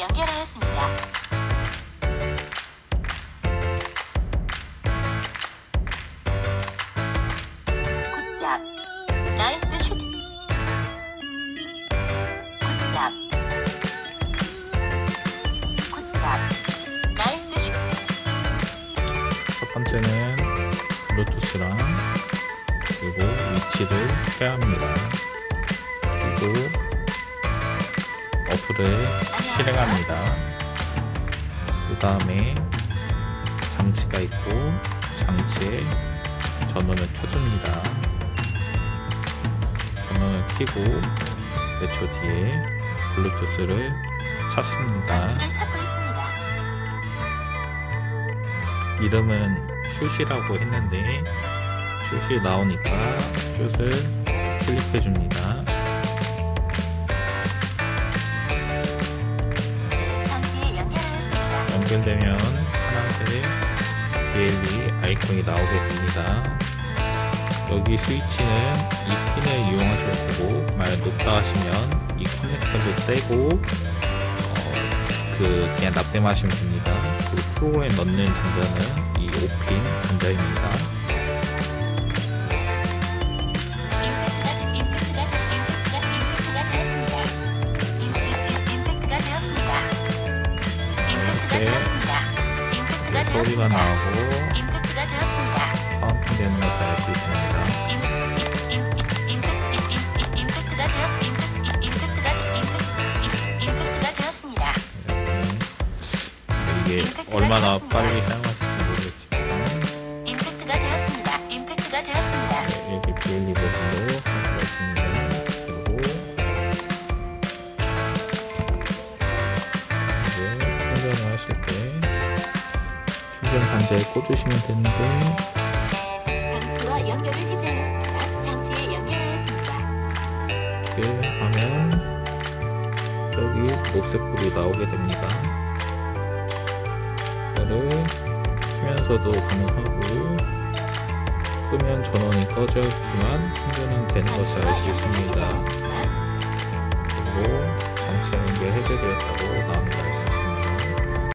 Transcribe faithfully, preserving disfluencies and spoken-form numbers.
연결하였습니다. 굿잡. 나이스 슛. 굿잡. 굿잡. 나이스 슛. 첫 번째는 블루투스랑 그리고 위치를 해야 합니다. 그리고 어플을 실행합니다. 그 다음에 장치가 있고 장치에 전원을 켜줍니다. 전원을 켜고 몇 초 뒤에 블루투스를 찾습니다. 장치를 찾고 있습니다. 이름은 슛이라고 했는데 슛이 나오니까 슛을 클릭해 줍니다. 장치에 연결하였습니다. 연결되면 하나색 비엘이 아이콘이 나오게 됩니다. 여기 스위치는 이 핀을 이용하셔도 되고 만약 높다 하시면 이 커넥터를 떼고 어, 그 그냥 납땜하시면 됩니다. 그리고 프로그램 넣는 단자는 이 오 핀 단자입니다. 소리가 나오고 임팩트가 되었습니다. 카운팅 되는 것을 알 수 있습니다. 임팩트가 되었 임팩트가 임팩트가 되었습니다. 이게 얼마나 빨리 사용하실지 모르겠지만 임팩트가 되었습니다. 임팩트가 되었습니다. 네, 이렇게 비엘리 버튼으로 할 수가 있습니다. 그리고 이제 충전을 하실 때 충전 단자에 꽂으시면 되는데 장치와 연결을 해제하였습니다. 장치에 연결하였습니다. 이렇게 하면 여기 녹색 불이 나오게 됩니다. 이거를 키면서도 가능하고 끄면 전원이 꺼져 있지만 충전은 되는 것을 알 수 있습니다. 그리고 장치 연결 해제되었다고 나옵니다.